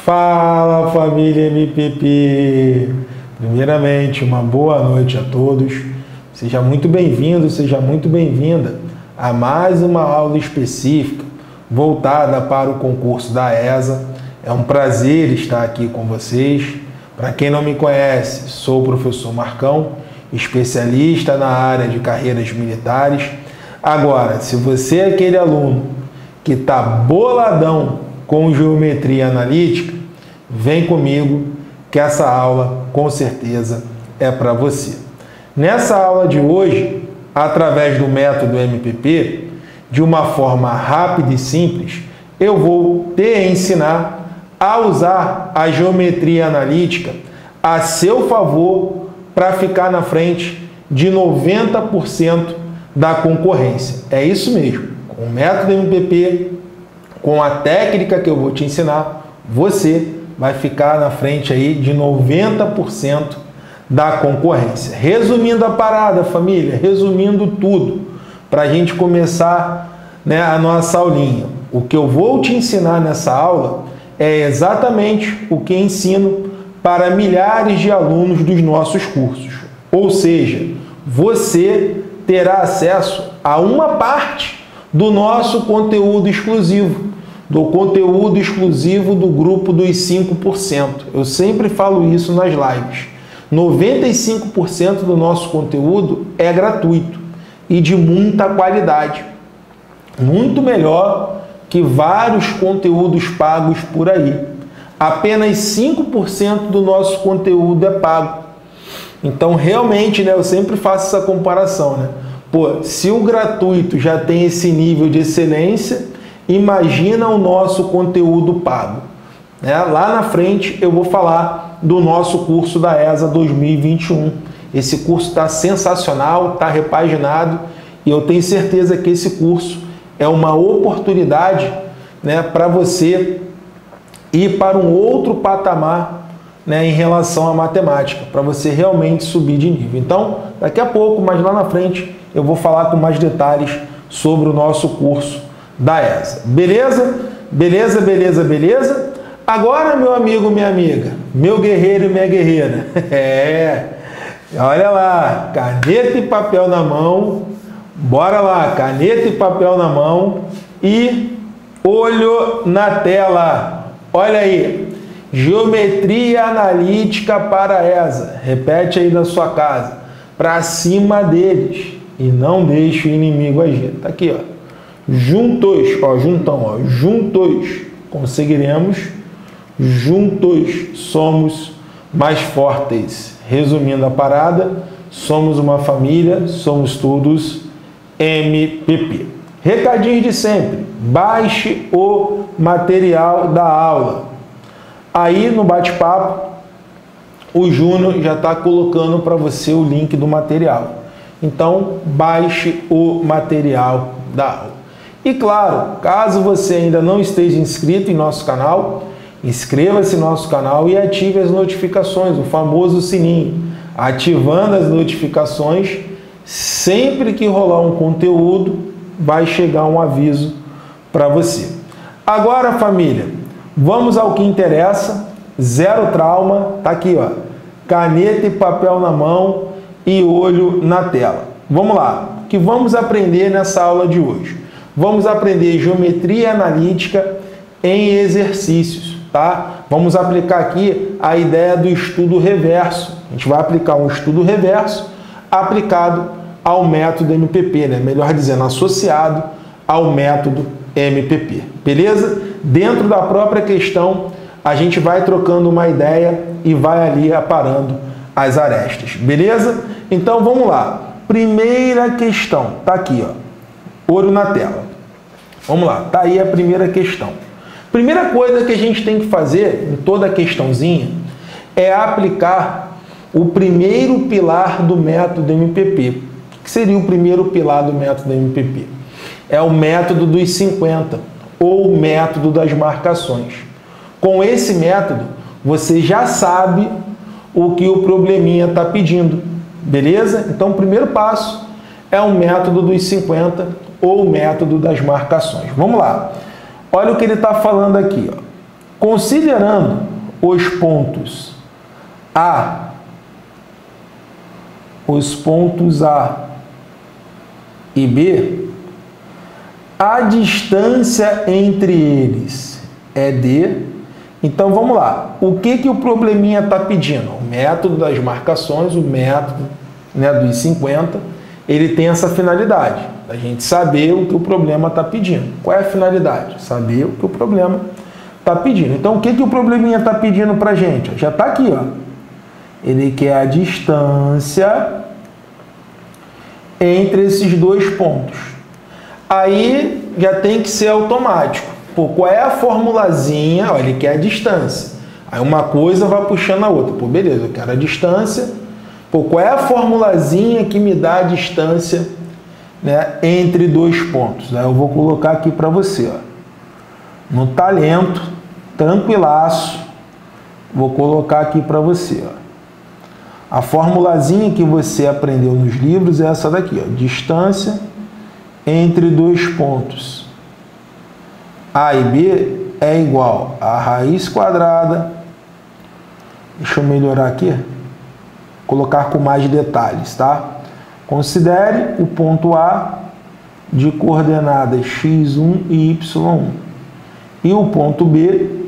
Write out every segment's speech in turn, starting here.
Fala, família MPP! Primeiramente, uma boa noite a todos. Seja muito bem-vindo, seja muito bem-vinda a mais uma aula específica voltada para o concurso da ESA. É um prazer estar aqui com vocês. Para quem não me conhece, sou o professor Marcão, especialista na área de carreiras militares. Agora, se você é aquele aluno que está boladão com geometria analítica, vem comigo que essa aula com certeza é para você. Nessa aula de hoje, através do método MPP, de uma forma rápida e simples, eu vou te ensinar a usar a geometria analítica a seu favor para ficar na frente de 90% da concorrência. É isso mesmo. Com o método MPP, com a técnica que eu vou te ensinar, você vai ficar na frente aí de 90% da concorrência. Resumindo a parada, família, resumindo tudo, para a gente começar, a nossa aulinha. O que eu vou te ensinar nessa aula é exatamente o que ensino para milhares de alunos dos nossos cursos. Ou seja, você terá acesso a uma parte do nosso conteúdo exclusivo, do conteúdo exclusivo do grupo dos 5%. Eu sempre falo isso nas lives. 95% do nosso conteúdo é gratuito e de muita qualidade. Muito melhor que vários conteúdos pagos por aí. Apenas 5% do nosso conteúdo é pago. Então, realmente, eu sempre faço essa comparação, Pô, se o gratuito já tem esse nível de excelência, imagina o nosso conteúdo pago. Lá na frente eu vou falar do nosso curso da ESA 2021. Esse curso está sensacional, está repaginado e eu tenho certeza que esse curso é uma oportunidade para você ir para um outro patamar em relação à matemática, para você realmente subir de nível. Então, daqui a pouco, mas lá na frente, eu vou falar com mais detalhes sobre o nosso curso da ESA. Beleza? Beleza, beleza, beleza? Agora, meu amigo, minha amiga, meu guerreiro e minha guerreira, olha lá, caneta e papel na mão, bora lá, caneta e papel na mão e olho na tela. Olha aí, geometria analítica para a ESA, repete aí na sua casa, para cima deles e não deixe o inimigo agir. Tá aqui, juntos, juntão, juntos conseguiremos, juntos somos mais fortes. Resumindo a parada, somos uma família, somos todos MPP. Recadinho de sempre, baixe o material da aula. Aí no bate-papo, o Júnior já está colocando para você o link do material. Então, baixe o material da aula. E claro, caso você ainda não esteja inscrito em nosso canal, inscreva-se no nosso canal e ative as notificações, o famoso sininho. Ativando as notificações, sempre que rolar um conteúdo, vai chegar um aviso para você. Agora, família, vamos ao que interessa. Zero trauma, tá aqui, caneta e papel na mão e olho na tela. Vamos lá, o que vamos aprender nessa aula de hoje? Vamos aprender geometria analítica em exercícios, tá? Vamos aplicar aqui a ideia do estudo reverso. A gente vai aplicar um estudo reverso aplicado ao método MPP, melhor dizendo, associado ao método MPP, beleza? Dentro da própria questão, a gente vai trocando uma ideia e vai ali aparando as arestas, beleza? Então, vamos lá. Primeira questão, tá aqui, olho na tela. Vamos lá, tá aí a primeira questão. Primeira coisa que a gente tem que fazer em toda questãozinha é aplicar o primeiro pilar do método MPP. O que seria o primeiro pilar do método MPP? É o método dos 50, ou o método das marcações. Com esse método, você já sabe o que o probleminha está pedindo, beleza? Então, o primeiro passo é o método dos 50, ou o método das marcações. Vamos lá. Olha o que ele está falando aqui. Considerando os pontos A e B, a distância entre eles é D. Então, vamos lá. O que o probleminha está pedindo? O método das marcações, o método, né, dos 50, ele tem essa finalidade, a gente saber o que o problema está pedindo. Qual é a finalidade? Saber o que o problema está pedindo. Então, o que o probleminha está pedindo para a gente? Já está aqui, ó. Ele quer a distância entre esses dois pontos. Aí já tem que ser automático. Pô, qual é a formulazinha? Ó, ele quer a distância. Aí uma coisa vai puxando a outra. Pô, beleza, eu quero a distância. Pô, qual é a formulazinha que me dá a distância, né, entre dois pontos? Aí eu vou colocar aqui para você, ó. No talento, tranquilaço, vou colocar aqui para você, ó. A formulazinha que você aprendeu nos livros é essa daqui, ó. Distância entre dois pontos A e B é igual a raiz quadrada. Deixa eu melhorar aqui. Colocar com mais detalhes, tá? Considere o ponto A de coordenadas x1 e y1 e o ponto B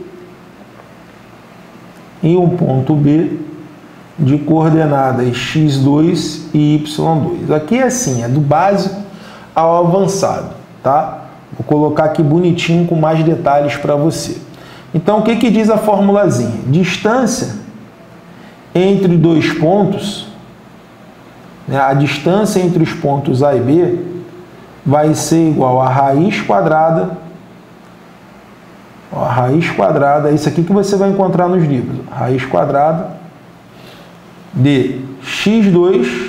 de coordenadas x2 e y2. Aqui é assim, é do básico ao avançado, tá? Vou colocar aqui bonitinho com mais detalhes para você. Então, o que diz a formulazinha? Distância entre dois pontos, né, a distância entre os pontos A e B vai ser igual a raiz quadrada. Ó, a raiz quadrada é isso aqui que você vai encontrar nos livros. Raiz quadrada de x2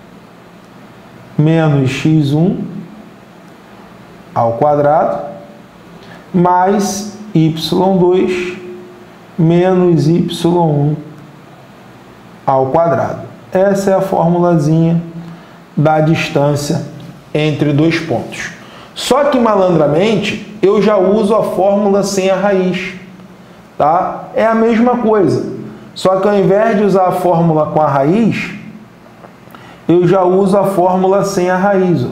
menos x1 ao quadrado mais y2 menos y1 ao quadrado. Essa é a formulazinha da distância entre dois pontos. Só que, malandramente, eu já uso a fórmula sem a raiz, tá? É a mesma coisa. Só que ao invés de usar a fórmula com a raiz, eu já uso a fórmula sem a raiz. Ó.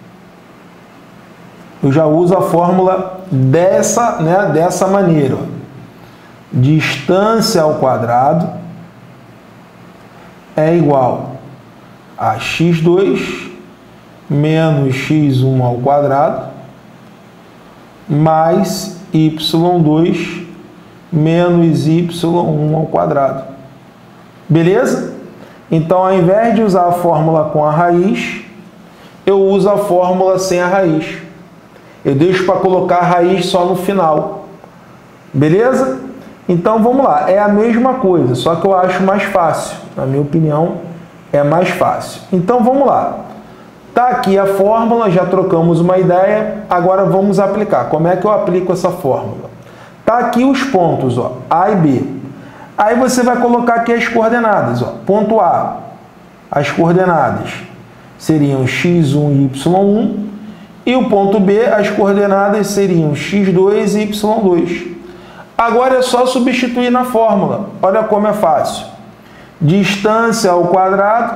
Eu já uso a fórmula dessa maneira. Ó. Distância ao quadrado é igual a x2 menos x1 ao quadrado mais y2 menos y1 ao quadrado. Beleza? Então, ao invés de usar a fórmula com a raiz, eu uso a fórmula sem a raiz. Eu deixo para colocar a raiz só no final. Beleza? Então, vamos lá. É a mesma coisa, só que eu acho mais fácil. Na minha opinião, é mais fácil. Então, vamos lá. Tá aqui a fórmula, já trocamos uma ideia. Agora, vamos aplicar. Como é que eu aplico essa fórmula? Tá aqui os pontos, ó, A e B. Aí você vai colocar aqui as coordenadas, ó. Ponto A, as coordenadas seriam x1 e y1, e o ponto B, as coordenadas seriam x2 e y2. Agora é só substituir na fórmula. Olha como é fácil. Distância ao quadrado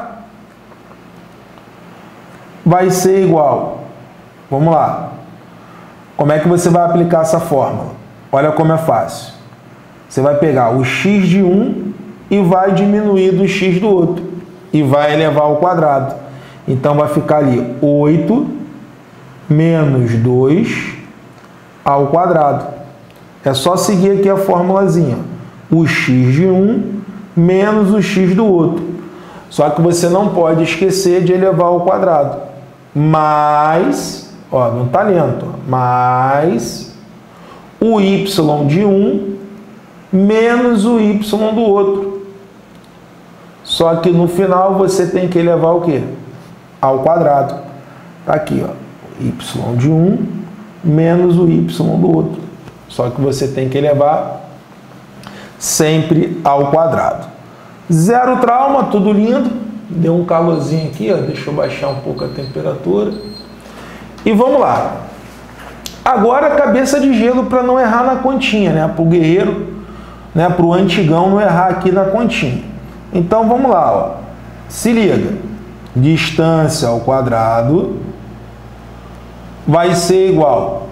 vai ser igual. Vamos lá. Como é que você vai aplicar essa fórmula? Olha como é fácil. Você vai pegar o x de um e vai diminuir do x do outro. E vai elevar ao quadrado. Então, vai ficar ali 8 menos 2 ao quadrado. É só seguir aqui a formulazinha. O x de um menos o x do outro. Só que você não pode esquecer de elevar ao quadrado. Mais, ó, no talento, mais o y de um menos o y do outro. Só que no final você tem que elevar o quê? Ao quadrado. Tá aqui, ó, y de um menos o y do outro. Só que você tem que elevar sempre ao quadrado. Zero trauma, tudo lindo. Deu um calorzinho aqui, ó. Deixa eu baixar um pouco a temperatura. E vamos lá. Agora, cabeça de gelo para não errar na continha, né? Para o guerreiro, né? Para o antigão não errar aqui na continha. Então, vamos lá, ó. Se liga. Distância ao quadrado vai ser igual.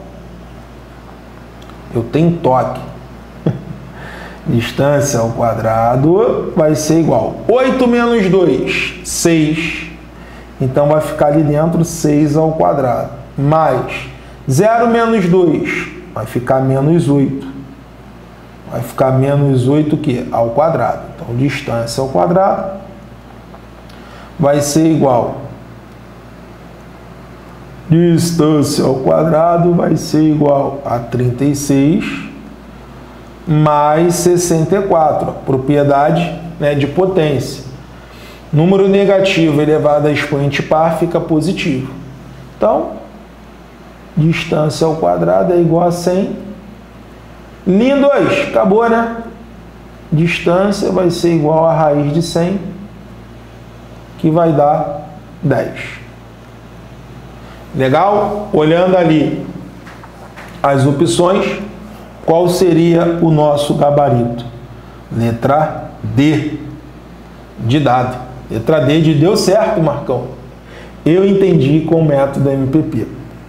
Eu tenho toque. Distância ao quadrado vai ser igual. 8 menos 2, 6. Então, vai ficar ali dentro 6 ao quadrado. Mais 0 menos 2, vai ficar menos 8. Vai ficar menos 8 o quê? Ao quadrado. Então, distância ao quadrado vai ser igual. Distância ao quadrado vai ser igual a 36 mais 64. Propriedade, né, de potência. Número negativo elevado a expoente par fica positivo. Então, distância ao quadrado é igual a 100. Linha 2, acabou, né? Distância vai ser igual a raiz de 100, que vai dar 10. Legal? Olhando ali as opções, qual seria o nosso gabarito? Letra D, de dado. Letra D de deu certo, Marcão. Eu entendi com o método MPP.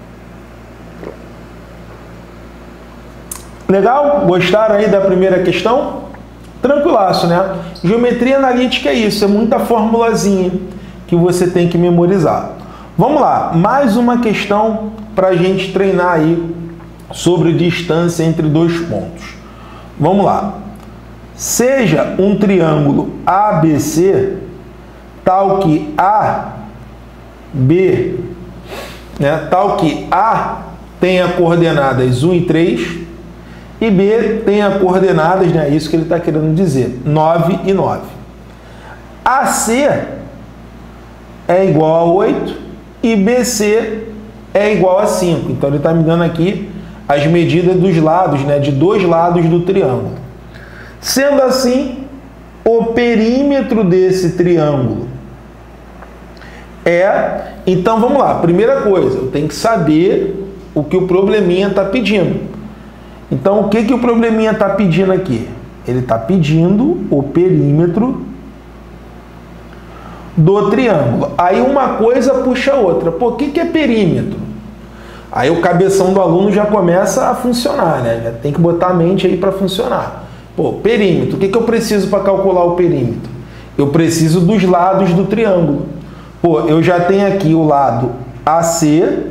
Legal? Gostaram aí da primeira questão? Tranquilaço, né? Geometria analítica é isso, é muita formulazinha que você tem que memorizar. Vamos lá, mais uma questão para a gente treinar aí sobre distância entre dois pontos. Vamos lá. Seja um triângulo ABC tal que A, B, né, tal que A tenha coordenadas 1 e 3 e B tenha coordenadas, né, isso que ele está querendo dizer, 9 e 9. AC é igual a 8 e BC é igual a 5. Então, ele está me dando aqui as medidas dos lados, né, de dois lados do triângulo. Sendo assim, o perímetro desse triângulo é... Então, vamos lá. Primeira coisa, eu tenho que saber o que o probleminha está pedindo. Então, o que o probleminha está pedindo aqui? Ele está pedindo o perímetro do triângulo. Aí uma coisa puxa a outra. Pô, o que é perímetro? Aí o cabeção do aluno já começa a funcionar, né? Já tem que botar a mente aí para funcionar. Pô, perímetro. O que eu preciso para calcular o perímetro? Eu preciso dos lados do triângulo. Pô, eu já tenho aqui o lado AC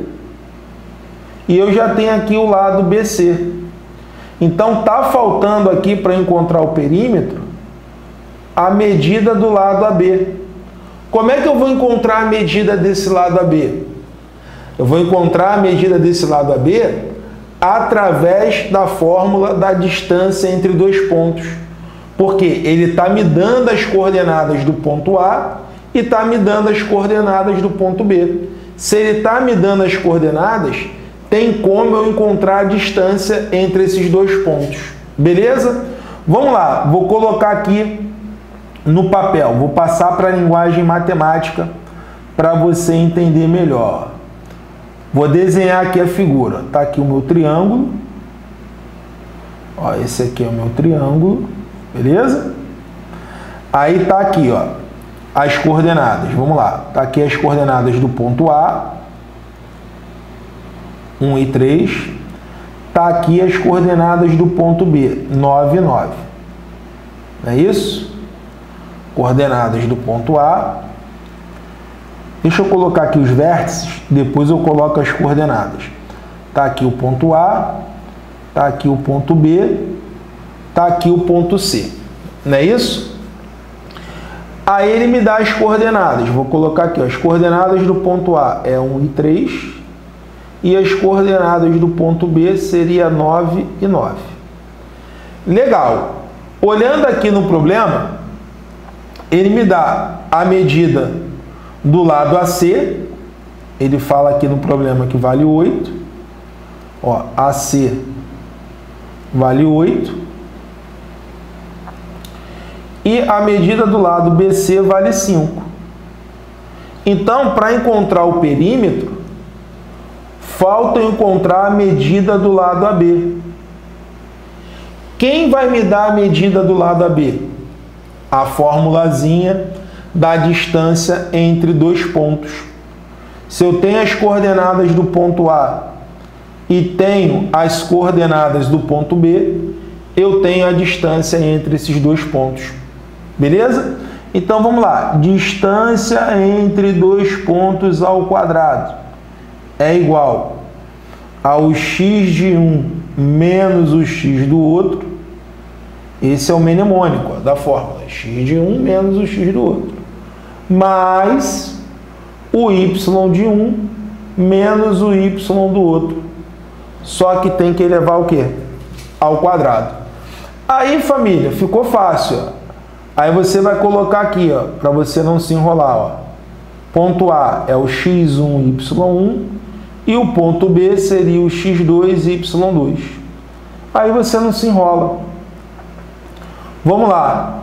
e eu já tenho aqui o lado BC. Então, tá faltando aqui para encontrar o perímetro a medida do lado AB. Como é que eu vou encontrar a medida desse lado AB? Eu vou encontrar a medida desse lado AB através da fórmula da distância entre dois pontos. Porque ele está me dando as coordenadas do ponto A e está me dando as coordenadas do ponto B. Se ele está me dando as coordenadas, tem como eu encontrar a distância entre esses dois pontos. Beleza? Vamos lá, vou colocar aqui no papel, vou passar para a linguagem matemática para você entender melhor. Vou desenhar aqui a figura. Está aqui o meu triângulo. Ó, esse aqui é o meu triângulo. Beleza? Aí está aqui, ó, as coordenadas. Vamos lá. Está aqui as coordenadas do ponto A, 1 e 3. Está aqui as coordenadas do ponto B, 9 e 9. Não é isso? Coordenadas do ponto A. Deixa eu colocar aqui os vértices, depois eu coloco as coordenadas. Está aqui o ponto A, está aqui o ponto B, está aqui o ponto C. Não é isso? Aí ele me dá as coordenadas. Vou colocar aqui, ó, as coordenadas do ponto A é 1 e 3. E as coordenadas do ponto B seria 9 e 9. Legal. Olhando aqui no problema, ele me dá a medida do lado AC. Ele fala aqui no problema que vale 8. Ó, AC vale 8. E a medida do lado BC vale 5. Então, para encontrar o perímetro, falta encontrar a medida do lado AB. Quem vai me dar a medida do lado AB? A formulazinha da distância entre dois pontos. Se eu tenho as coordenadas do ponto A e tenho as coordenadas do ponto B, eu tenho a distância entre esses dois pontos. Beleza? Então vamos lá. Distância entre dois pontos ao quadrado é igual ao x de um menos o x do outro. Esse é o mnemônico da fórmula. X de um menos o x do outro. Mais o y de um menos o y do outro. Só que tem que elevar o quê? Ao quadrado. Aí, família, ficou fácil. Ó. Aí você vai colocar aqui, ó, para você não se enrolar. Ó. Ponto A é o x1, y1 e o ponto B seria o x2 e y2. Aí você não se enrola. Vamos lá.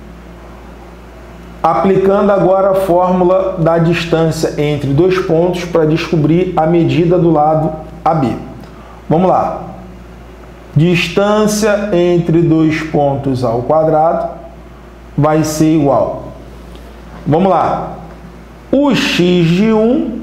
Aplicando agora a fórmula da distância entre dois pontos para descobrir a medida do lado AB. Vamos lá. Distância entre dois pontos ao quadrado vai ser igual. Vamos lá. O x de um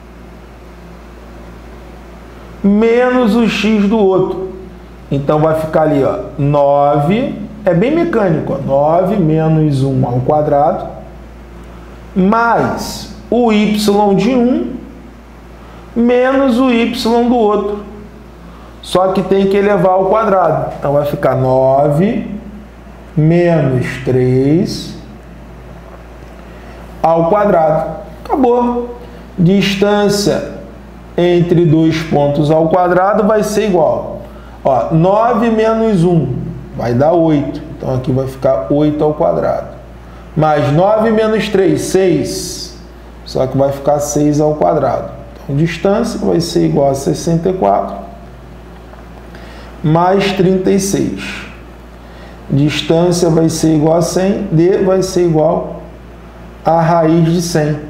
menos o x do outro. Então vai ficar ali, ó, 9, é bem mecânico, ó, 9 menos 1 ao quadrado, mais o y de um menos o y do outro. Só que tem que elevar ao quadrado. Então vai ficar 9 menos 3 ao quadrado. Acabou. Distância entre dois pontos ao quadrado vai ser igual. Ó, 9 menos 1 vai dar 8. Então aqui vai ficar 8 ao quadrado. Mais 9 menos 3, 6. Só que vai ficar 6 ao quadrado. Então distância vai ser igual a 64 mais 36. Distância vai ser igual a 100. D vai ser igual a raiz de 100.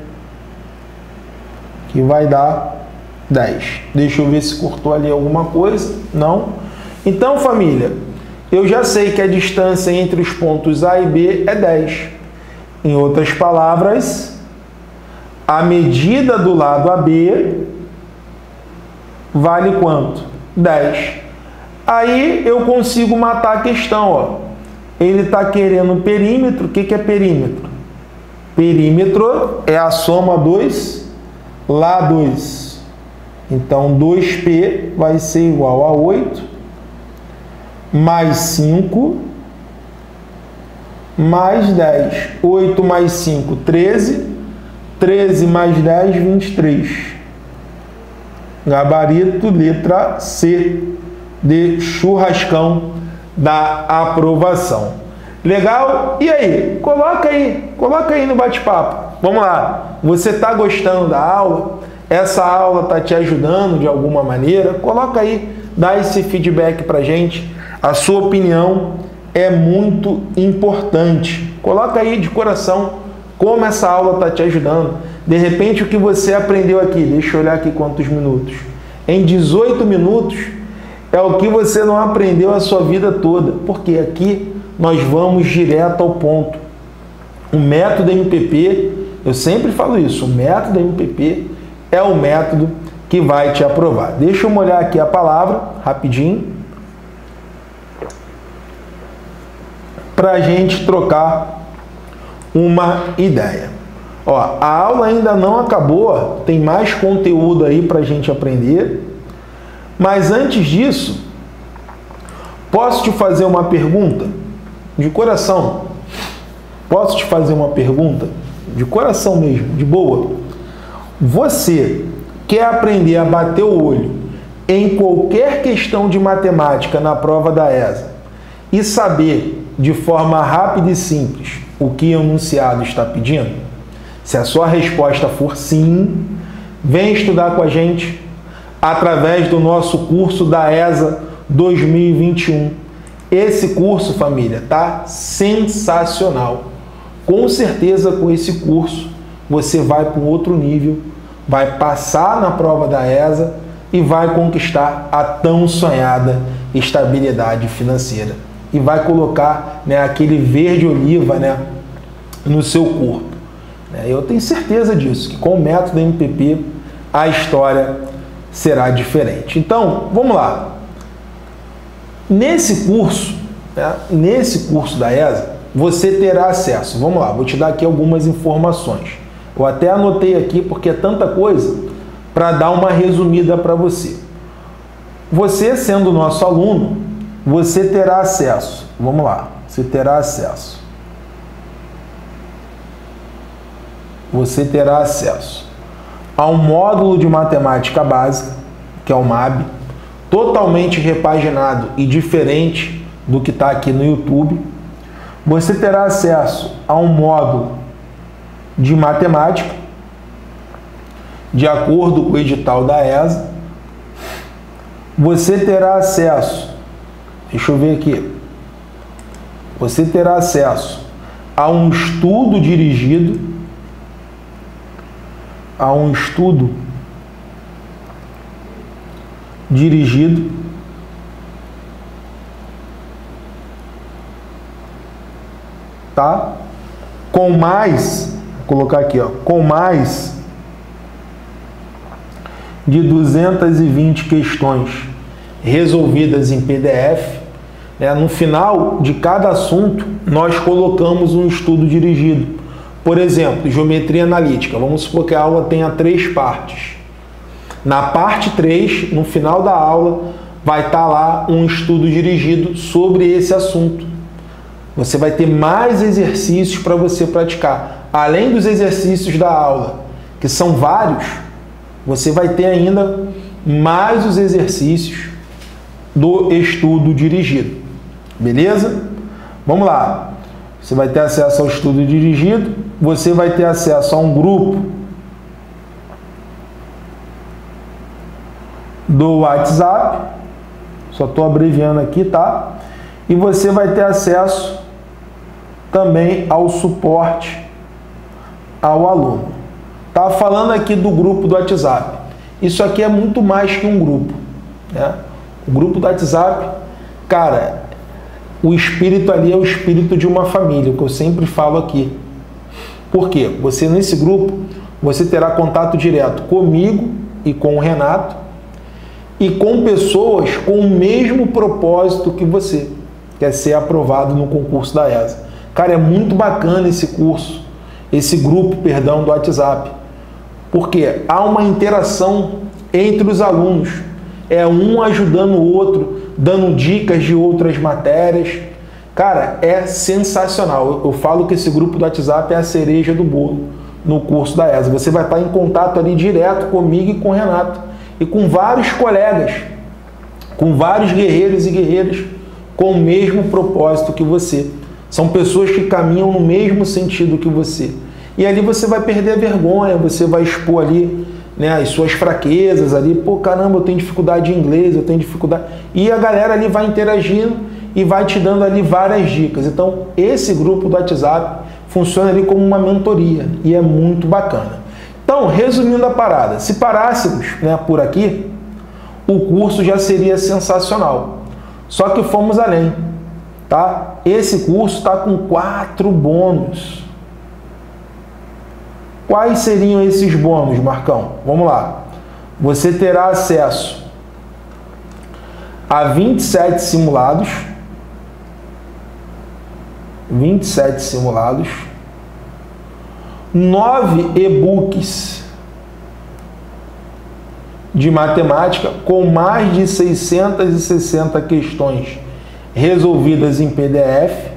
Que vai dar 10. Deixa eu ver se cortou ali alguma coisa. Não. Então, família, eu já sei que a distância entre os pontos A e B é 10. Em outras palavras, a medida do lado AB vale quanto? 10. Aí eu consigo matar a questão. Ó. Ele está querendo perímetro. O que é perímetro? Perímetro é a soma dos lados. Então, 2P vai ser igual a 8, mais 5, mais 10. 8 mais 5, 13. 13 mais 10, 23. Gabarito, letra C, de churrascão da aprovação. Legal? E aí? Coloca aí no bate-papo. Vamos lá. Você está gostando da aula? Essa aula está te ajudando de alguma maneira? Coloca aí, dá esse feedback para a gente. A sua opinião é muito importante. Coloca aí de coração como essa aula está te ajudando. De repente, o que você aprendeu aqui, deixa eu olhar aqui quantos minutos. Em 18 minutos, é o que você não aprendeu a sua vida toda. Porque aqui nós vamos direto ao ponto. O método MPP, eu sempre falo isso, o método MPP é o método que vai te aprovar. Deixa eu molhar aqui a palavra, rapidinho, para a gente trocar uma ideia. Ó, a aula ainda não acabou, tem mais conteúdo aí para a gente aprender. Mas antes disso, posso te fazer uma pergunta? De coração. Posso te fazer uma pergunta? De coração mesmo, de boa. Você quer aprender a bater o olho em qualquer questão de matemática na prova da ESA e saber de forma rápida e simples o que o enunciado está pedindo? Se a sua resposta for sim, vem estudar com a gente através do nosso curso da ESA 2021. Esse curso, família, tá sensacional. Com certeza, com esse curso, você vai para um outro nível, vai passar na prova da ESA e vai conquistar a tão sonhada estabilidade financeira. E vai colocar, né, aquele verde oliva, né, no seu corpo. Eu tenho certeza disso, que com o método MPP a história será diferente. Então, vamos lá. Nesse curso, né, nesse curso da ESA, você terá acesso. Vamos lá, vou te dar aqui algumas informações. Eu até anotei aqui porque é tanta coisa para dar uma resumida para você. Você, sendo nosso aluno, você terá acesso. Vamos lá, você terá acesso. Você terá acesso a um módulo de matemática básica, que é o MAB, totalmente repaginado e diferente do que está aqui no YouTube. Você terá acesso a um módulo de matemática, de acordo com o edital da ESA. Você terá acesso, deixa eu ver aqui, você terá acesso a um estudo dirigido, tá? Com mais, vou colocar aqui, ó, com mais de 220 questões resolvidas em PDF. No final de cada assunto, nós colocamos um estudo dirigido. Por exemplo, geometria analítica. Vamos supor que a aula tenha 3 partes. Na parte 3, no final da aula, vai estar lá um estudo dirigido sobre esse assunto. Você vai ter mais exercícios para você praticar. Além dos exercícios da aula, que são vários, você vai ter ainda mais os exercícios do estudo dirigido. Beleza? Vamos lá. Você vai ter acesso ao estudo dirigido, você vai ter acesso a um grupo do WhatsApp, só estou abreviando aqui, tá? E você vai ter acesso também ao suporte ao aluno. Tá falando aqui do grupo do WhatsApp. Isso aqui é muito mais que um grupo, né? O grupo do WhatsApp, cara, o espírito ali é o espírito de uma família, o que eu sempre falo aqui. Por quê? Você, nesse grupo, você terá contato direto comigo e com o Renato e com pessoas com o mesmo propósito que você, que é ser aprovado no concurso da ESA. Cara, é muito bacana esse curso, esse grupo, perdão, do WhatsApp, porque há uma interação entre os alunos, é um ajudando o outro, dando dicas de outras matérias. Cara, é sensacional. Eu falo que esse grupo do WhatsApp é a cereja do bolo no curso da ESA. Você vai estar em contato ali direto comigo e com o Renato, e com vários colegas, com vários guerreiros e guerreiras com o mesmo propósito que você. São pessoas que caminham no mesmo sentido que você. E ali você vai perder a vergonha, você vai expor ali, né, as suas fraquezas ali. Pô, caramba, eu tenho dificuldade em inglês, eu tenho dificuldade... E a galera ali vai interagindo e vai te dando ali várias dicas. Então, esse grupo do WhatsApp funciona ali como uma mentoria e é muito bacana. Então, resumindo a parada, se parássemos, né, por aqui, o curso já seria sensacional. Só que fomos além, tá? Esse curso está com 4 bônus. Quais seriam esses bônus, Marcão? Vamos lá. Você terá acesso a 27 simulados. 27 simulados. 9 e-books de matemática com mais de 660 questões resolvidas em PDF.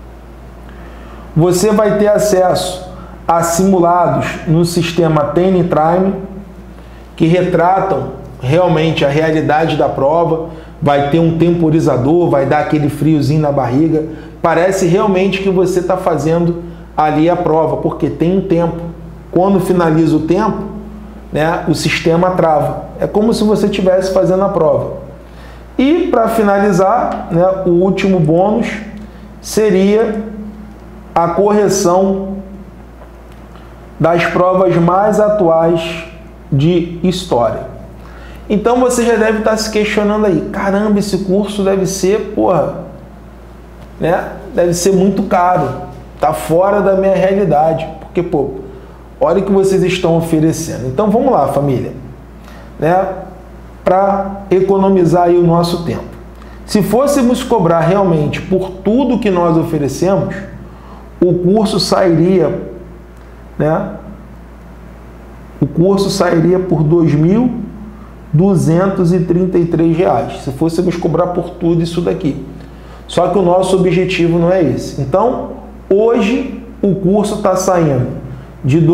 Você vai ter acesso a simulados no sistema Tiny-Time, que retratam realmente a realidade da prova. Vai ter um temporizador, vai dar aquele friozinho na barriga. Parece realmente que você está fazendo ali a prova, porque tem um tempo. Quando finaliza o tempo, né, o sistema trava. É como se você estivesse fazendo a prova. E para finalizar, né, o último bônus seria a correção das provas mais atuais de história. Então você já deve estar se questionando aí, caramba, esse curso deve ser, né? Deve ser muito caro, tá fora da minha realidade, porque, olha o que vocês estão oferecendo. Então vamos lá, família, né? Para economizar aí o nosso tempo. Se fôssemos cobrar realmente por tudo que nós oferecemos, o curso sairia, né? O curso sairia por R$ 2.233, se fôssemos cobrar por tudo isso daqui. Só que o nosso objetivo não é esse. Então, hoje, o curso está saindo de R$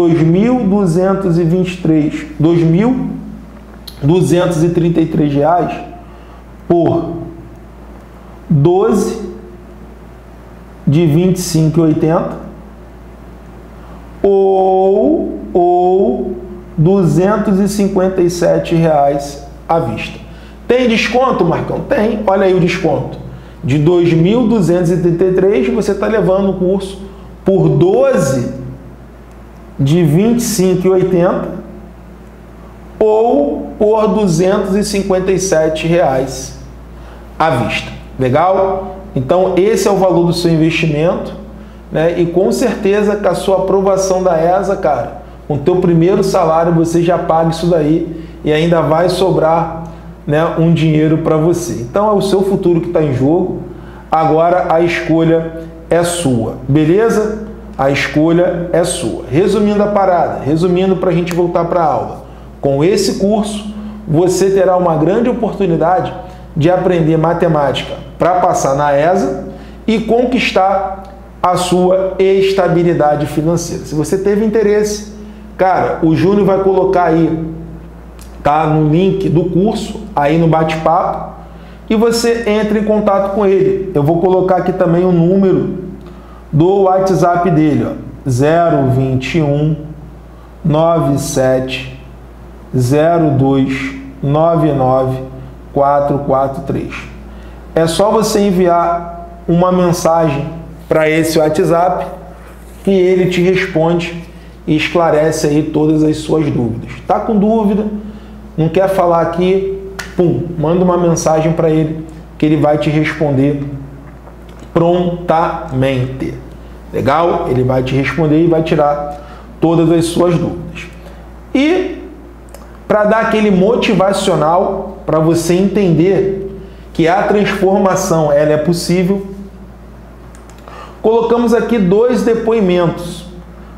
2.233 por 12 de R$ 25,80 ou R$ 257 à vista. Tem desconto, Marcão? Tem. Olha aí o desconto. De 2.233, você está levando o curso por 12 de R$ 25,80 ou por R$ 257 à vista. Legal? Então, esse é o valor do seu investimento, né? E com certeza, com a sua aprovação da ESA, cara, com o teu primeiro salário, você já paga isso daí e ainda vai sobrar, né, um dinheiro para você. Então, é o seu futuro que está em jogo. Agora, a escolha é sua. Beleza? A escolha é sua. Resumindo a parada, resumindo para a gente voltar para a aula. Com esse curso, você terá uma grande oportunidade de aprender matemática para passar na ESA e conquistar a sua estabilidade financeira. Se você teve interesse, cara, o Júnior vai colocar aí, tá, no link do curso, aí no bate-papo, e você entra em contato com ele. Eu vou colocar aqui também o número do WhatsApp dele, ó, 021 97 02 99 443. É só você enviar uma mensagem para esse WhatsApp que ele te responde e esclarece aí todas as suas dúvidas. Tá com dúvida? Não quer falar aqui? Manda uma mensagem para ele que ele vai te responder prontamente. Legal? Ele vai te responder e vai tirar todas as suas dúvidas. E para dar aquele motivacional para você entender que a transformação ela é possível, colocamos aqui 2 depoimentos.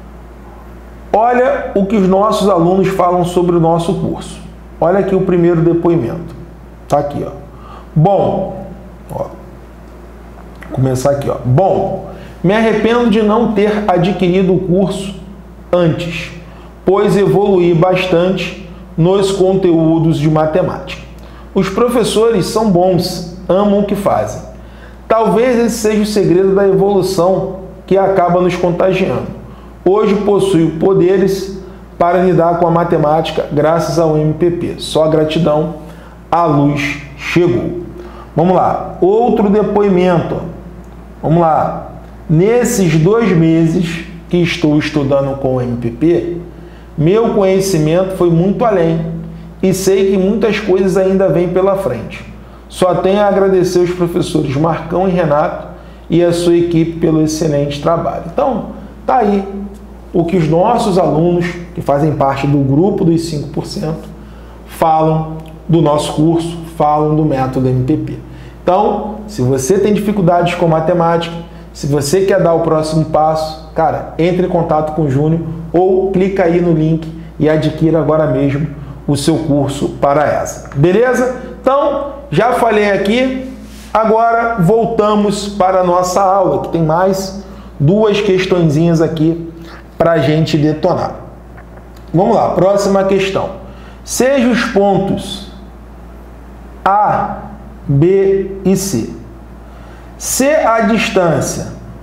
Olha o que os nossos alunos falam sobre o nosso curso. Olha aqui o primeiro depoimento. Tá aqui, ó. Bom, vou começar aqui, ó. Bom, me arrependo de não ter adquirido o curso antes, pois evoluí bastante nos conteúdos de matemática. Os professores são bons, amam o que fazem. Talvez esse seja o segredo da evolução que acaba nos contagiando. Hoje possuo poderes para lidar com a matemática graças ao MPP. Só gratidão, a luz chegou. Vamos lá, outro depoimento. Vamos lá. Nesses 2 meses que estou estudando com o MPP, meu conhecimento foi muito além e sei que muitas coisas ainda vêm pela frente. Só tenho a agradecer aos professores Marcão e Renato e a sua equipe pelo excelente trabalho. Então, tá aí o que os nossos alunos, que fazem parte do grupo dos 5%, falam do nosso curso, falam do método MPP. Então, se você tem dificuldades com matemática, se você quer dar o próximo passo, cara, entre em contato com o Júnior ou clica aí no link e adquira agora mesmo o seu curso para essa. Beleza? Então, já falei aqui, agora voltamos para a nossa aula, que tem mais 2 questõezinhas aqui para a gente detonar. Vamos lá, próxima questão. Seja os pontos A, B e C. Se a distância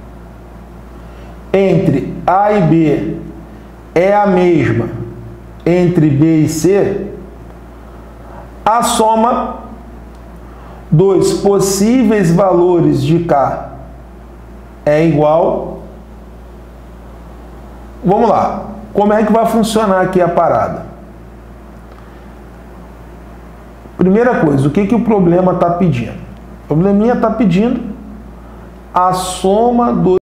entre A e B é a mesma entre B e C, a soma dos possíveis valores de K é igual. Vamos lá. Como é que vai funcionar aqui a parada? Primeira coisa, o que o problema está pedindo? O probleminha está pedindo a soma dos